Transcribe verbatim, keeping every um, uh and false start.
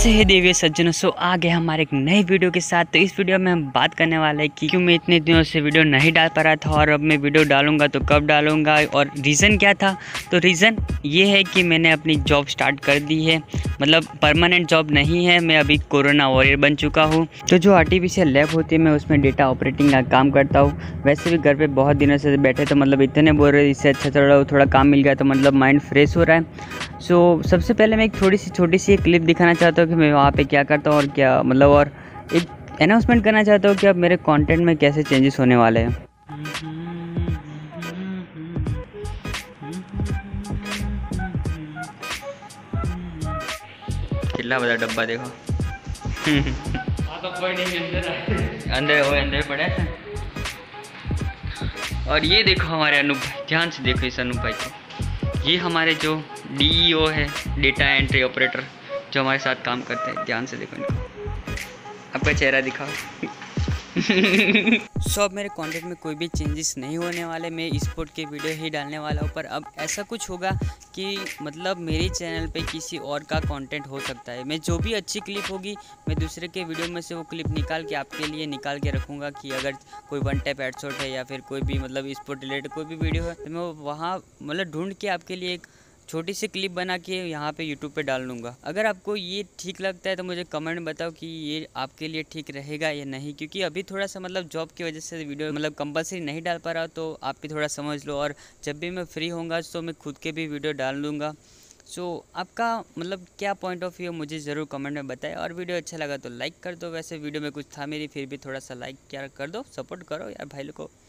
कैसे है देवी सज्जनों। सो आ गए हमारे एक नए वीडियो के साथ। तो इस वीडियो में हम बात करने वाले हैं कि क्यों मैं इतने दिनों से वीडियो नहीं डाल पा रहा था और अब मैं वीडियो डालूंगा तो कब डालूंगा और रीज़न क्या था। तो रीज़न ये है कि मैंने अपनी जॉब स्टार्ट कर दी है, मतलब परमानेंट जॉब नहीं है। मैं अभी कोरोना वॉरियर बन चुका हूँ। तो जो आर्टिफिशियल लैब होती है मैं उसमें डेटा ऑपरेटिंग का काम करता हूँ। वैसे भी घर पे बहुत दिनों से बैठे तो मतलब इतने बोल रहे, इससे अच्छा थोड़ा थोड़ा काम मिल गया तो मतलब माइंड फ्रेश हो रहा है। सो so, सबसे पहले मैं एक थोड़ी सी छोटी सी एक क्लिप दिखाना चाहता हूँ कि मैं वहाँ पे क्या करता हूँ और क्या मतलब, और एक अनाउंसमेंट करना चाहता हूँ कि अब मेरे कंटेंट में कैसे चेंजेस होने वाले हैं। कितना बड़ा डब्बा देखो। अंदर वो अंदर पड़ा है। और ये देखो हमारे अनूप भाई, ध्यान से देखो इस अनूप भाई को। ये हमारे जो डीईओ है, डेटा एंट्री ऑपरेटर, जो हमारे साथ काम करते हैं। ध्यान से देखो इनको, आपका चेहरा दिखाओ। सो अब मेरे कंटेंट में कोई भी चेंजेस नहीं होने वाले। मैं स्पोर्ट के वीडियो ही डालने वाला हूँ। पर अब ऐसा कुछ होगा कि मतलब मेरे चैनल पे किसी और का कंटेंट हो सकता है। मैं जो भी अच्छी क्लिप होगी मैं दूसरे के वीडियो में से वो क्लिप निकाल के आपके लिए निकाल के रखूँगा कि अगर कोई वन टैप एडशॉट है या फिर कोई भी मतलब स्पोर्ट रिलेटेड कोई भी वीडियो है तो मैं वहाँ मतलब ढूंढ के आपके लिए एक छोटी सी क्लिप बना के यहाँ पे यूट्यूब पे डाल लूँगा। अगर आपको ये ठीक लगता है तो मुझे कमेंट में बताओ कि ये आपके लिए ठीक रहेगा या नहीं, क्योंकि अभी थोड़ा सा मतलब जॉब की वजह से वीडियो मतलब कंपलसरी नहीं डाल पा रहा, तो आप भी थोड़ा समझ लो। और जब भी मैं फ्री होऊंगा तो मैं खुद के भी वीडियो डाल लूँगा। सो so, आपका मतलब क्या पॉइंट ऑफ व्यू मुझे ज़रूर कमेंट में बताएं। और वीडियो अच्छा लगा तो लाइक कर दो। वैसे वीडियो में कुछ था मेरी, फिर भी थोड़ा सा लाइक क्या कर दो, सपोर्ट करो यार भाई लोग को।